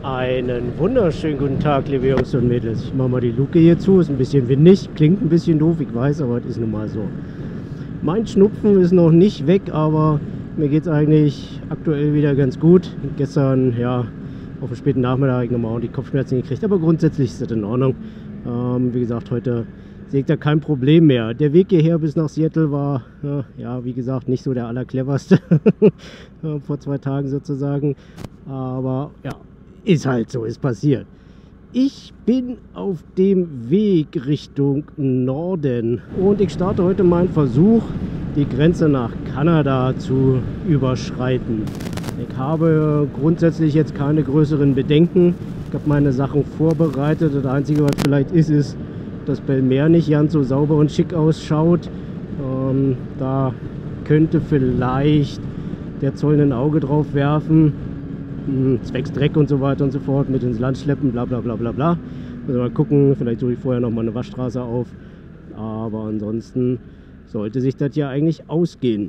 Einen wunderschönen guten Tag, liebe Jungs und Mädels. Ich mache mal die Luke hier zu, ist ein bisschen windig, klingt ein bisschen doof, ich weiß, aber es ist nun mal so. Mein Schnupfen ist noch nicht weg, aber mir geht es eigentlich aktuell wieder ganz gut. Gestern, ja, auf dem späten Nachmittag nochmal die Kopfschmerzen gekriegt, aber grundsätzlich ist das in Ordnung. Wie gesagt, heute sehe ich da kein Problem mehr. Der Weg hierher bis nach Seattle war, ja, wie gesagt, nicht so der allercleverste. Vor 2 Tagen sozusagen, aber ja. Ist halt so, ist passiert. Ich bin auf dem Weg Richtung Norden und ich starte heute meinen Versuch, die Grenze nach Kanada zu überschreiten. Ich habe grundsätzlich jetzt keine größeren Bedenken. Ich habe meine Sachen vorbereitet. Das Einzige, was vielleicht ist, dass Bellmeer nicht ganz so sauber und schick ausschaut. Da könnte vielleicht der Zoll ein Auge drauf werfen. Zwecks Dreck und so weiter und so fort, mit ins Land schleppen, bla bla bla bla bla. Also mal gucken, vielleicht suche ich vorher noch mal eine Waschstraße auf. Aber ansonsten sollte sich das ja eigentlich ausgehen.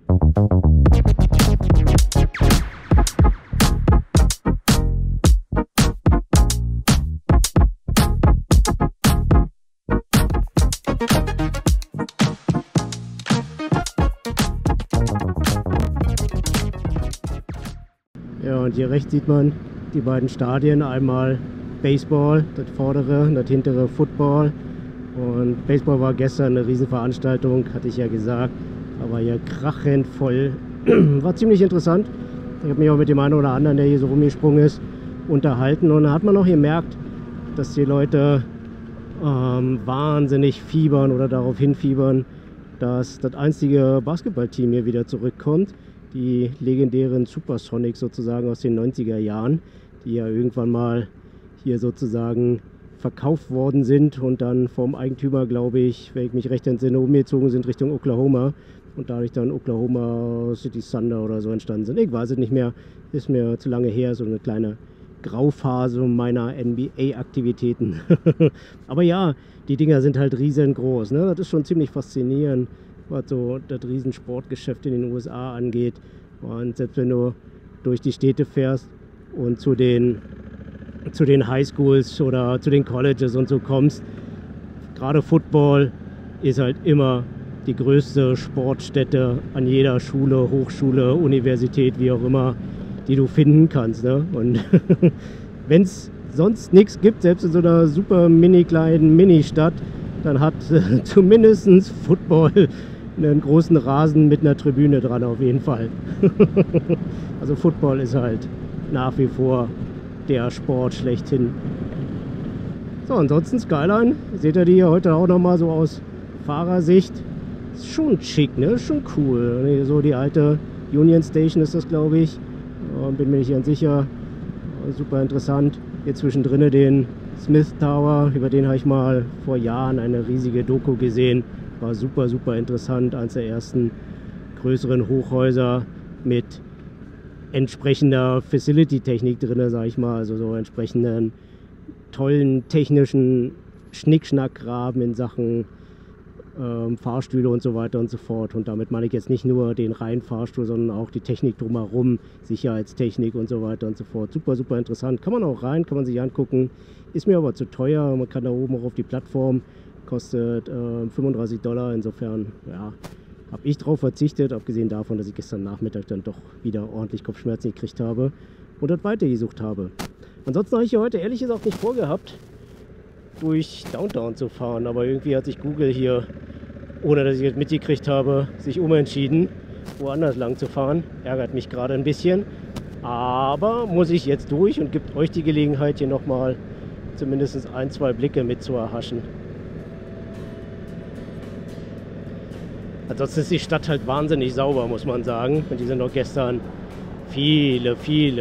Ja, und hier rechts sieht man die beiden Stadien, einmal Baseball, das vordere, das hintere Football. Und Baseball war gestern eine Riesenveranstaltung, hatte ich ja gesagt, aber hier krachend voll. War ziemlich interessant. Ich habe mich auch mit dem einen oder anderen, der hier so rumgesprungen ist, unterhalten. Und da hat man auch gemerkt, dass die Leute wahnsinnig fiebern oder darauf hinfiebern, dass das einzige Basketballteam hier wieder zurückkommt. Die legendären Supersonics sozusagen aus den 90er Jahren, die ja irgendwann mal hier sozusagen verkauft worden sind und dann vom Eigentümer, glaube ich, wenn ich mich recht entsinne, umgezogen sind Richtung Oklahoma und dadurch dann Oklahoma City Thunder oder so entstanden sind. Ich weiß es nicht mehr, ist mir zu lange her, so eine kleine Grauphase meiner NBA-Aktivitäten. Aber ja, die Dinger sind halt riesengroß, ne? Das ist schon ziemlich faszinierend, was so das Riesensportgeschäft in den USA angeht. Und selbst wenn du durch die Städte fährst und zu den Highschools oder zu den Colleges und so kommst, gerade Football ist halt immer die größte Sportstätte an jeder Schule, Hochschule, Universität, wie auch immer, die du finden kannst, ne? Und wenn es sonst nichts gibt, selbst in so einer super mini-kleinen Ministadt, dann hat zumindest Football einen großen Rasen mit einer Tribüne dran auf jeden Fall. Also Football ist halt nach wie vor der Sport schlechthin. So, ansonsten Skyline, seht ihr die hier heute auch nochmal so aus Fahrersicht. Ist schon schick, ne? Ist schon cool. So die alte Union Station ist das, glaube ich. Bin mir nicht ganz sicher. Super interessant. Hier zwischendrin den Smith Tower, über den habe ich mal vor Jahren eine riesige Doku gesehen. War super, super interessant. Eines der ersten größeren Hochhäuser mit entsprechender Facility-Technik drin, sage ich mal. Also so entsprechenden tollen technischen Schnickschnackgraben in Sachen Fahrstühle und so weiter und so fort. Und damit meine ich jetzt nicht nur den reinen Fahrstuhl, sondern auch die Technik drumherum, Sicherheitstechnik und so weiter und so fort. Super, super interessant. Kann man auch rein, kann man sich angucken. Ist mir aber zu teuer. Man kann da oben auch auf die Plattform. Kostet $35. Insofern, ja, habe ich drauf verzichtet. Abgesehen davon, dass ich gestern Nachmittag dann doch wieder ordentlich Kopfschmerzen gekriegt habe und das weitergesucht habe. Ansonsten habe ich hier heute ehrlich gesagt nicht vorgehabt, durch Downtown zu fahren, aber irgendwie hat sich Google hier, ohne dass ich es mitgekriegt habe, sich umentschieden, woanders lang zu fahren. Ärgert mich gerade ein bisschen, aber muss ich jetzt durch und gibt euch die Gelegenheit, hier nochmal zumindest 1, 2 Blicke mit zu erhaschen. Ansonsten ist die Stadt halt wahnsinnig sauber, muss man sagen. Und die sind auch gestern viele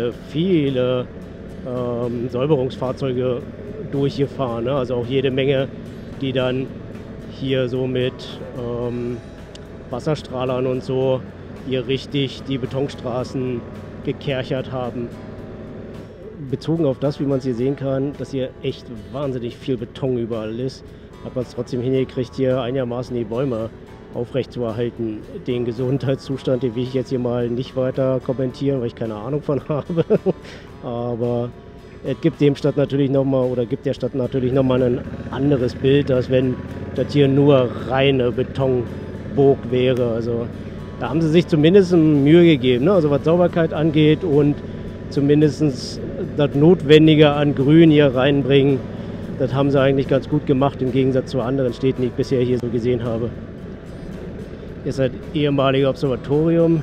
Säuberungsfahrzeuge durchgefahren, ne? Also auch jede Menge, die dann hier so mit Wasserstrahlern und so hier richtig die Betonstraßen gekerchert haben. Bezogen auf das, wie man es hier sehen kann, dass hier echt wahnsinnig viel Beton überall ist, hat man es trotzdem hingekriegt, hier einigermaßen die Bäume aufrecht zu erhalten. Den Gesundheitszustand, den will ich jetzt hier mal nicht weiter kommentieren, weil ich keine Ahnung von habe. Aber Es gibt dem Stadt natürlich nochmal, oder gibt der Stadt natürlich nochmal ein anderes Bild, als wenn das hier nur reine Betonburg wäre. Also da haben sie sich zumindest Mühe gegeben, ne? Also was Sauberkeit angeht und zumindest das Notwendige an Grün hier reinbringen. Das haben sie eigentlich ganz gut gemacht, im Gegensatz zu anderen Städten, die ich bisher hier so gesehen habe. Hier ist das ehemalige Observatorium.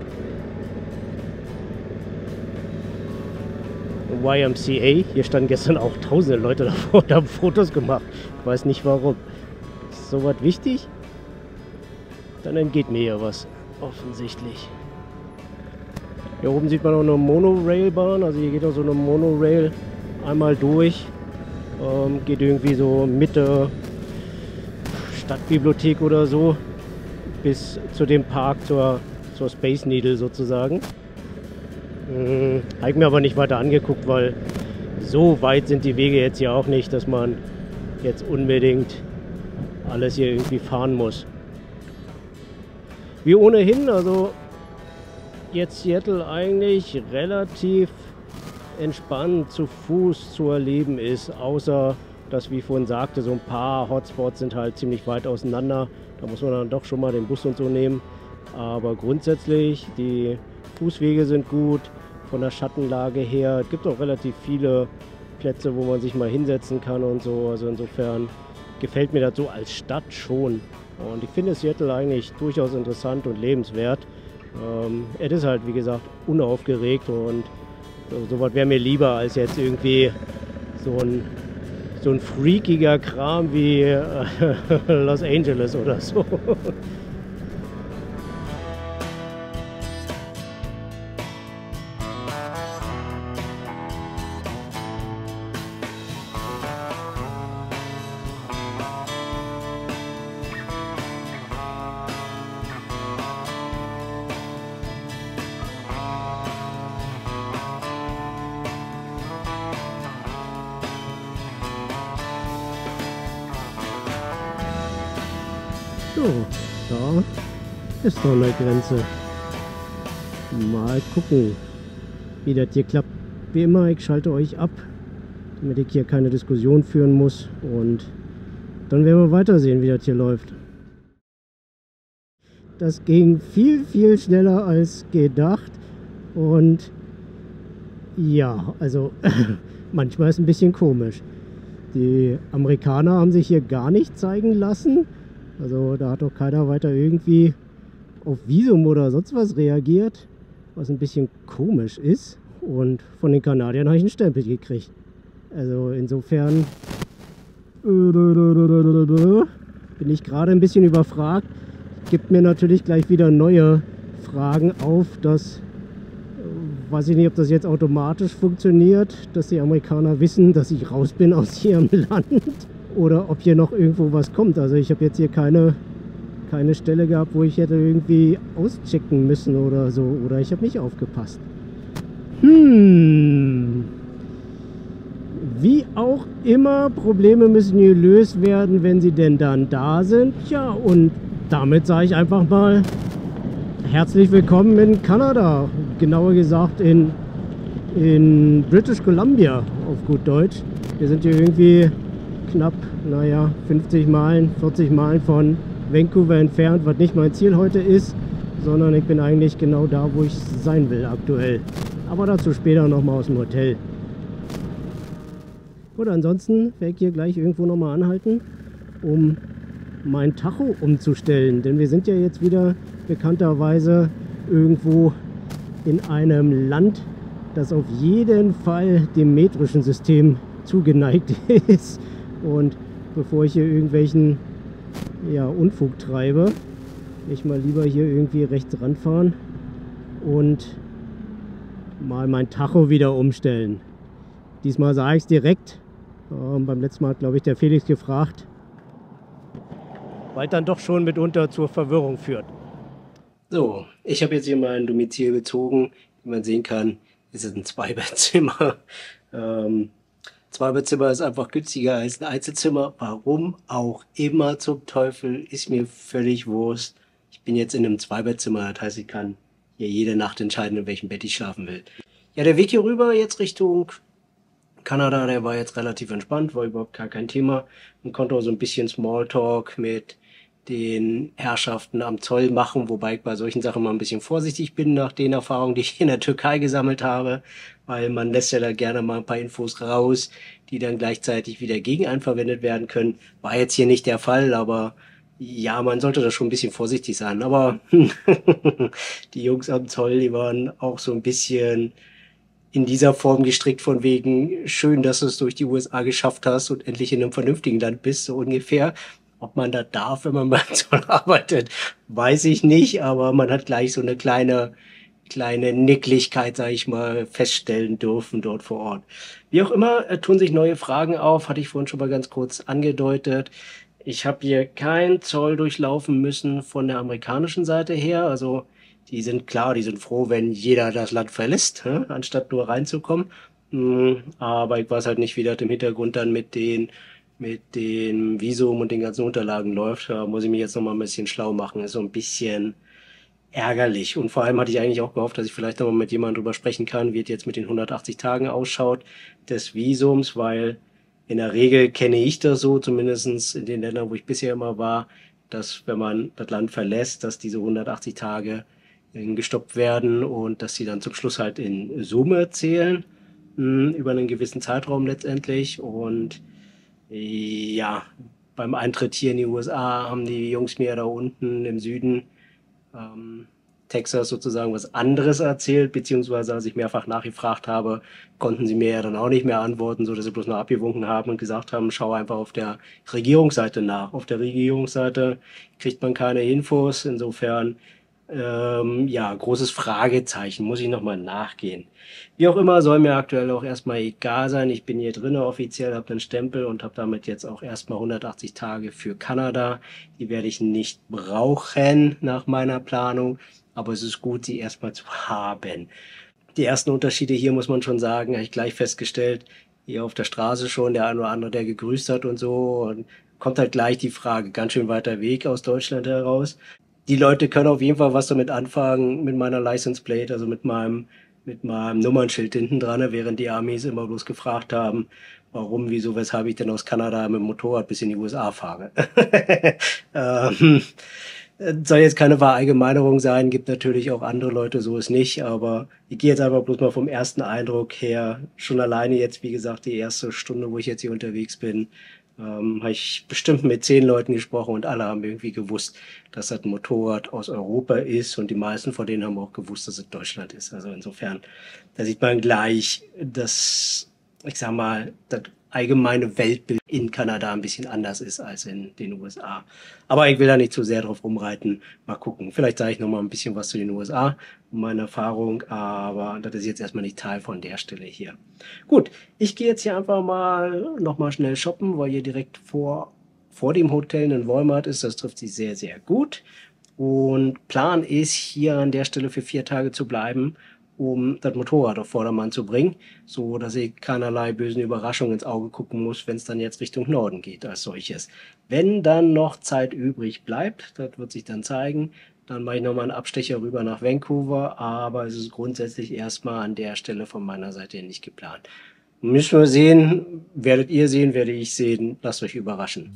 YMCA. Hier standen gestern auch tausende Leute davor und haben Fotos gemacht. Ich weiß nicht warum. Ist sowas wichtig? Dann entgeht mir ja was. Offensichtlich. Hier oben sieht man auch eine Monorailbahn. Also hier geht auch so eine Monorail einmal durch. Geht irgendwie so Mitte Stadtbibliothek oder so bis zu dem Park zur Space Needle sozusagen. Habe ich mir aber nicht weiter angeguckt, weil so weit sind die Wege jetzt hier auch nicht, dass man jetzt unbedingt alles hier irgendwie fahren muss. Wie ohnehin, also jetzt Seattle eigentlich relativ entspannt zu Fuß zu erleben ist, außer dass, wie ich vorhin sagte, so ein paar Hotspots sind halt ziemlich weit auseinander. Da muss man dann doch schon mal den Bus und so nehmen. Aber grundsätzlich, die Fußwege sind gut, von der Schattenlage her. Es gibt auch relativ viele Plätze, wo man sich mal hinsetzen kann und so. Also insofern gefällt mir das so als Stadt schon. Und ich finde Seattle eigentlich durchaus interessant und lebenswert. Es ist halt, wie gesagt, unaufgeregt und sowas wäre mir lieber als jetzt irgendwie so ein freakiger Kram wie Los Angeles oder so. So, da ist doch eine Grenze. Mal gucken, wie das hier klappt. Wie immer, ich schalte euch ab, damit ich hier keine Diskussion führen muss. Und dann werden wir weitersehen, wie das hier läuft. Das ging viel, viel schneller als gedacht. Und ja, also manchmal ist es ein bisschen komisch. Die Amerikaner haben sich hier gar nicht zeigen lassen. Also da hat doch keiner weiter irgendwie auf Visum oder sonst was reagiert, was ein bisschen komisch ist. Und von den Kanadiern habe ich einen Stempel gekriegt. Also insofern bin ich gerade ein bisschen überfragt. Gibt mir natürlich gleich wieder neue Fragen auf, dass, weiß ich nicht, ob das jetzt automatisch funktioniert, dass die Amerikaner wissen, dass ich raus bin aus ihrem Land. Oder ob hier noch irgendwo was kommt. Also ich habe jetzt hier keine Stelle gehabt, wo ich hätte irgendwie auschecken müssen oder so. Oder ich habe nicht aufgepasst. Wie auch immer, Probleme müssen gelöst werden, wenn sie denn dann da sind. Ja, und damit sage ich einfach mal herzlich willkommen in Kanada. Genauer gesagt in British Columbia, auf gut Deutsch. Wir sind hier irgendwie knapp, naja, 50 Meilen, 40 Meilen von Vancouver entfernt, was nicht mein Ziel heute ist, sondern ich bin eigentlich genau da, wo ich sein will aktuell. Aber dazu später nochmal aus dem Hotel. Gut, ansonsten werde ich hier gleich irgendwo nochmal anhalten, um mein Tacho umzustellen. Denn wir sind ja jetzt wieder bekannterweise irgendwo in einem Land, das auf jeden Fall dem metrischen System zugeneigt ist. Und bevor ich hier irgendwelchen Unfug treibe, will ich mal lieber hier irgendwie rechts ranfahren und mal mein Tacho wieder umstellen. Diesmal sage ich es direkt. Beim letzten Mal hat, glaube ich, der Felix gefragt, weil dann doch schon mitunter zur Verwirrung führt. So, ich habe jetzt hier mein Domizil bezogen. Wie man sehen kann, ist es ein Zweibettzimmer. Zweibettzimmer ist einfach günstiger als ein Einzelzimmer. Warum auch immer zum Teufel, ist mir völlig Wurst. Ich bin jetzt in einem Zweibettzimmer, das heißt, ich kann hier jede Nacht entscheiden, in welchem Bett ich schlafen will. Ja, der Weg hier rüber jetzt Richtung Kanada, der war jetzt relativ entspannt, war überhaupt gar kein Thema und konnte auch so ein bisschen Smalltalk mit den Herrschaften am Zoll machen, wobei ich bei solchen Sachen mal ein bisschen vorsichtig bin nach den Erfahrungen, die ich in der Türkei gesammelt habe, weil man lässt ja da gerne mal ein paar Infos raus, die dann gleichzeitig wieder gegen einen verwendet werden können. War jetzt hier nicht der Fall, aber ja, man sollte da schon ein bisschen vorsichtig sein. Aber die Jungs am Zoll, die waren auch so ein bisschen in dieser Form gestrickt von wegen, schön, dass du es durch die USA geschafft hast und endlich in einem vernünftigen Land bist, so ungefähr. Ob man da darf, wenn man beim Zoll arbeitet, weiß ich nicht, aber man hat gleich so eine kleine Nicklichkeit, sage ich mal, feststellen dürfen dort vor Ort. Wie auch immer, tun sich neue Fragen auf, hatte ich vorhin schon mal ganz kurz angedeutet. Ich habe hier keinen Zoll durchlaufen müssen von der amerikanischen Seite her, also die sind klar, die sind froh, wenn jeder das Land verlässt, anstatt nur reinzukommen. Aber ich weiß halt nicht, wie das im Hintergrund dann mit den Visum und den ganzen Unterlagen läuft. Da muss ich mich jetzt noch mal ein bisschen schlau machen. Ist so ein bisschen ärgerlich. Und vor allem hatte ich eigentlich auch gehofft, dass ich vielleicht noch mal mit jemandem drüber sprechen kann, wie es jetzt mit den 180 Tagen ausschaut des Visums, weil in der Regel kenne ich das so, zumindest in den Ländern, wo ich bisher immer war, dass wenn man das Land verlässt, dass diese 180 Tage gestoppt werden und dass sie dann zum Schluss halt in Summe zählen, über einen gewissen Zeitraum letztendlich. Und ja, beim Eintritt hier in die USA haben die Jungs mir da unten im Süden Texas sozusagen was anderes erzählt, beziehungsweise als ich mehrfach nachgefragt habe, konnten sie mir ja dann auch nicht mehr antworten, so dass sie bloß noch abgewunken haben und gesagt haben, schau einfach auf der Regierungsseite nach. Auf der Regierungsseite kriegt man keine Infos, insofern ja, großes Fragezeichen, muss ich nochmal nachgehen. Wie auch immer, soll mir aktuell auch erstmal egal sein. Ich bin hier drinnen offiziell, habe einen Stempel und habe damit jetzt auch erstmal 180 Tage für Kanada. Die werde ich nicht brauchen nach meiner Planung, aber es ist gut, sie erstmal zu haben. Die ersten Unterschiede hier muss man schon sagen, habe ich gleich festgestellt, hier auf der Straße schon, der eine oder andere, der gegrüßt hat und so. Und kommt halt gleich die Frage, ganz schön weiter Weg aus Deutschland heraus. Die Leute können auf jeden Fall was damit anfangen, mit meiner License Plate, also mit meinem Nummernschild hinten dran, während die Amis immer bloß gefragt haben, warum, wieso, weshalb ich denn aus Kanada mit dem Motorrad bis in die USA fahre. Soll jetzt keine Verallgemeinerung sein, gibt natürlich auch andere Leute, so ist nicht, aber ich gehe jetzt einfach bloß mal vom ersten Eindruck her, schon alleine jetzt, wie gesagt, die erste Stunde, wo ich jetzt hier unterwegs bin, habe ich bestimmt mit 10 Leuten gesprochen und alle haben irgendwie gewusst, dass das ein Motorrad aus Europa ist und die meisten von denen haben auch gewusst, dass es Deutschland ist. Also insofern, da sieht man gleich, dass, ich sag mal, das allgemeine Weltbild in Kanada ein bisschen anders ist als in den USA. Aber ich will da nicht zu sehr drauf rumreiten. Mal gucken. Vielleicht sage ich noch mal ein bisschen was zu den USA und meiner Erfahrung, aber das ist jetzt erstmal nicht Teil von der Stelle hier. Gut, ich gehe jetzt hier einfach noch mal schnell shoppen, weil hier direkt vor dem Hotel ein Walmart ist. Das trifft sich sehr, sehr gut. Und Plan ist, hier an der Stelle für 4 Tage zu bleiben, um das Motorrad auf Vordermann zu bringen, so dass ich keinerlei bösen Überraschungen ins Auge gucken muss, wenn es dann jetzt Richtung Norden geht als solches. Wenn dann noch Zeit übrig bleibt, das wird sich dann zeigen, dann mache ich nochmal einen Abstecher rüber nach Vancouver, aber es ist grundsätzlich erstmal an der Stelle von meiner Seite nicht geplant. Müssen wir sehen, werdet ihr sehen, werde ich sehen, lasst euch überraschen.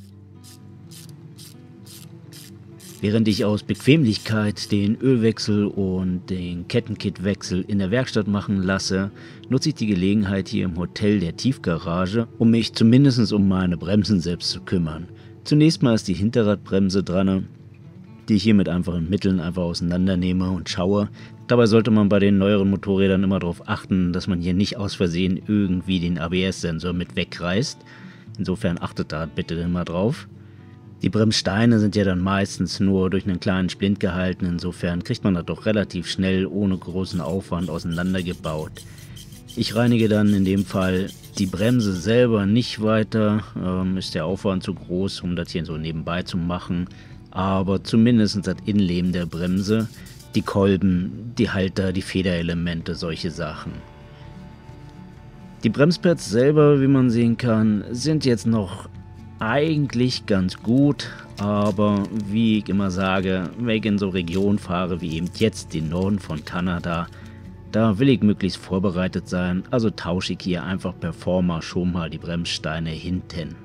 Während ich aus Bequemlichkeit den Ölwechsel und den Kettenkitwechsel in der Werkstatt machen lasse, nutze ich die Gelegenheit hier im Hotel der Tiefgarage, um mich zumindest um meine Bremsen selbst zu kümmern. Zunächst mal ist die Hinterradbremse dran, die ich hier mit einfachen Mitteln einfach auseinandernehme und schaue. Dabei sollte man bei den neueren Motorrädern immer darauf achten, dass man hier nicht aus Versehen irgendwie den ABS-Sensor mit wegreißt. Insofern achtet da bitte immer drauf. Die Bremssteine sind ja dann meistens nur durch einen kleinen Splint gehalten, insofern kriegt man das doch relativ schnell ohne großen Aufwand auseinandergebaut. Ich reinige dann in dem Fall die Bremse selber nicht weiter, ist der Aufwand zu groß, um das hier so nebenbei zu machen, aber zumindest das Innenleben der Bremse, die Kolben, die Halter, die Federelemente, solche Sachen. Die Bremspads selber, wie man sehen kann, sind jetzt noch eigentlich ganz gut, aber wie ich immer sage, wenn ich in so Regionen fahre wie eben jetzt den Norden von Kanada, Da will ich möglichst vorbereitet sein, also tausche ich hier einfach per Forma schon mal die Bremssteine hinten.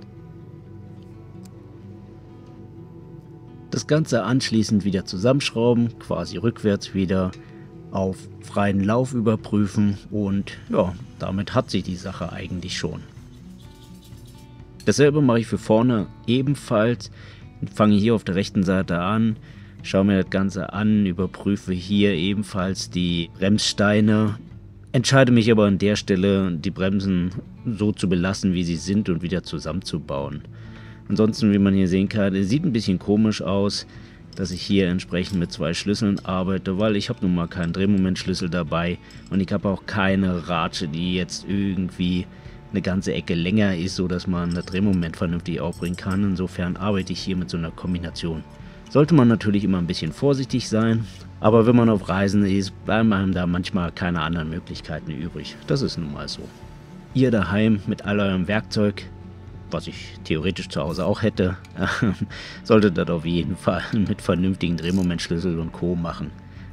Das Ganze anschließend wieder zusammenschrauben, quasi rückwärts wieder auf freien Lauf überprüfen und ja, damit hat sich die Sache eigentlich schon. Dasselbe mache ich für vorne ebenfalls. Fange hier auf der rechten Seite an, schaue mir das Ganze an, überprüfe hier ebenfalls die Bremssteine, entscheide mich aber an der Stelle, die Bremsen so zu belassen, wie sie sind und wieder zusammenzubauen. Ansonsten, wie man hier sehen kann, es sieht ein bisschen komisch aus, dass ich hier entsprechend mit 2 Schlüsseln arbeite, weil ich habe nun mal keinen Drehmomentschlüssel dabei und ich habe auch keine Ratsche, die jetzt irgendwie eine ganze Ecke länger ist, so dass man das Drehmoment vernünftig aufbringen kann. Insofern arbeite ich hier mit so einer Kombination. Sollte man natürlich immer ein bisschen vorsichtig sein, aber wenn man auf Reisen ist, bleiben einem da manchmal keine anderen Möglichkeiten übrig. Das ist nun mal so. Ihr daheim mit all eurem Werkzeug, was ich theoretisch zu Hause auch hätte, solltet das auf jeden Fall mit vernünftigen Drehmomentschlüssel und Co. machen.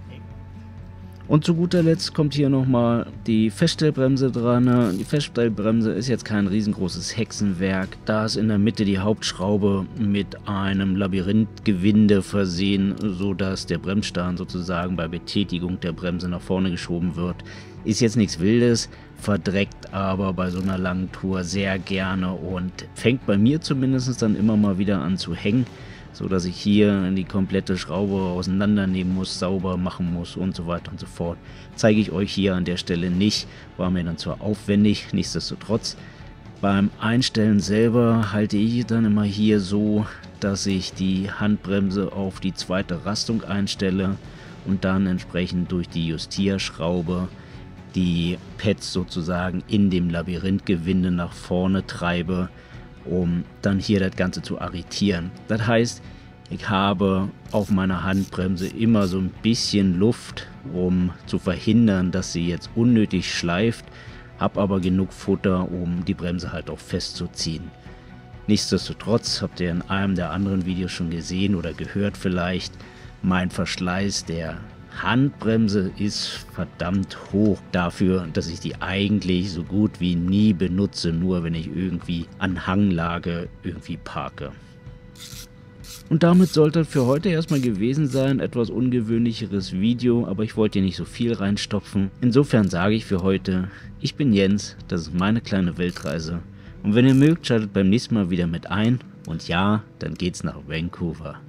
Und zu guter Letzt kommt hier nochmal die Feststellbremse dran. Die Feststellbremse ist jetzt kein riesengroßes Hexenwerk. Da ist in der Mitte die Hauptschraube mit einem Labyrinthgewinde versehen, sodass der Bremsstahl sozusagen bei Betätigung der Bremse nach vorne geschoben wird. Ist jetzt nichts Wildes, verdreckt aber bei so einer langen Tour sehr gerne und fängt bei mir zumindest dann immer mal wieder an zu hängen, so dass ich hier die komplette Schraube auseinandernehmen muss, sauber machen muss und so weiter und so fort. Zeige ich euch hier an der Stelle nicht, war mir dann zwar aufwendig, nichtsdestotrotz. Beim Einstellen selber halte ich dann immer hier so, dass ich die Handbremse auf die zweite Rastung einstelle und dann entsprechend durch die Justierschraube die Pads sozusagen in dem Labyrinthgewinde nach vorne treibe, um dann hier das Ganze zu arretieren. Das heißt, ich habe auf meiner Handbremse immer so ein bisschen Luft, um zu verhindern, dass sie jetzt unnötig schleift, habe aber genug Futter, um die Bremse halt auch festzuziehen. Nichtsdestotrotz habt ihr in einem der anderen Videos schon gesehen oder gehört vielleicht, mein Verschleiß der Handbremse ist verdammt hoch dafür, dass ich die eigentlich so gut wie nie benutze, nur wenn ich irgendwie an Hanglage irgendwie parke. Und damit sollte es für heute erstmal gewesen sein, etwas ungewöhnlicheres Video, aber ich wollte hier nicht so viel reinstopfen. Insofern sage ich für heute, ich bin Jens, das ist meine kleine Weltreise und wenn ihr mögt, schaltet beim nächsten Mal wieder mit ein und ja, dann geht's nach Vancouver.